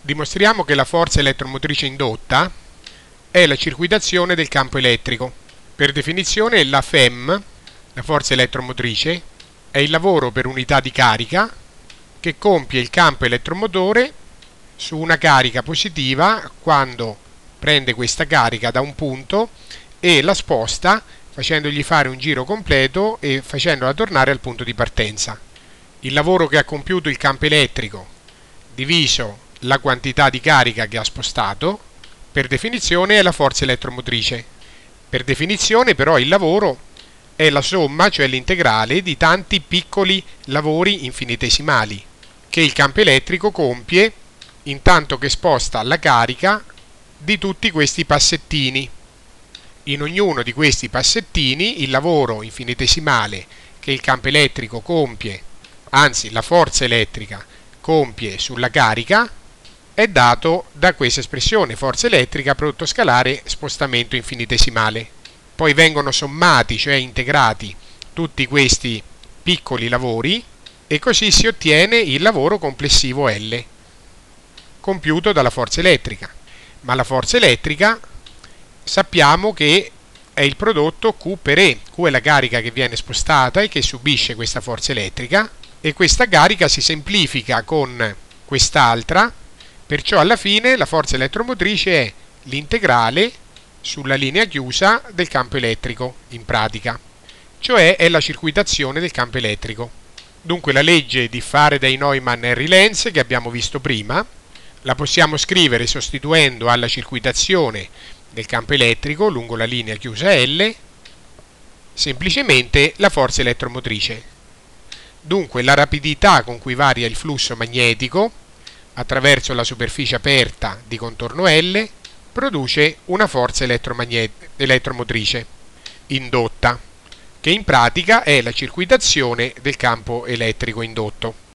Dimostriamo che la forza elettromotrice indotta è la circuitazione del campo elettrico. Per definizione la FEM, la forza elettromotrice, è il lavoro per unità di carica che compie il campo elettromotore su una carica positiva quando prende questa carica da un punto e la sposta facendogli fare un giro completo e facendola tornare al punto di partenza. Il lavoro che ha compiuto il campo elettrico diviso la quantità di carica che ha spostato, per definizione è la forza elettromotrice. Per definizione però il lavoro è la somma, cioè l'integrale, di tanti piccoli lavori infinitesimali che il campo elettrico compie intanto che sposta la carica di tutti questi passettini. In ognuno di questi passettini il lavoro infinitesimale che il campo elettrico compie, anzi la forza elettrica compie sulla carica, è dato da questa espressione, forza elettrica prodotto scalare spostamento infinitesimale. Poi vengono sommati, cioè integrati, tutti questi piccoli lavori e così si ottiene il lavoro complessivo L, compiuto dalla forza elettrica. Ma la forza elettrica sappiamo che è il prodotto Q per E. Q è la carica che viene spostata e che subisce questa forza elettrica, e questa carica si semplifica con quest'altra, perciò alla fine la forza elettromotrice è l'integrale sulla linea chiusa del campo elettrico, in pratica, cioè è la circuitazione del campo elettrico. Dunque la legge di Faraday-Neumann-Henry-Lenz che abbiamo visto prima la possiamo scrivere sostituendo alla circuitazione del campo elettrico lungo la linea chiusa L semplicemente la forza elettromotrice. Dunque la rapidità con cui varia il flusso magnetico attraverso la superficie aperta di contorno L produce una forza elettromotrice indotta, che in pratica è la circuitazione del campo elettrico indotto.